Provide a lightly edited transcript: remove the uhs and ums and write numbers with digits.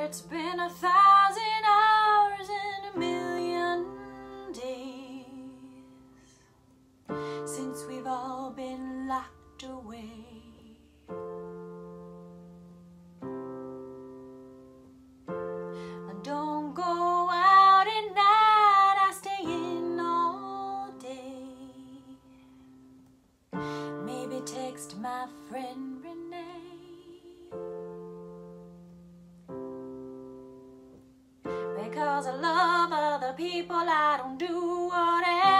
it's been 1,000 hours and 1,000,000 days since we've all been locked away. I don't go out at night, I stay in all day. Maybe text my friend Renee. Because I love other people, I don't do whatever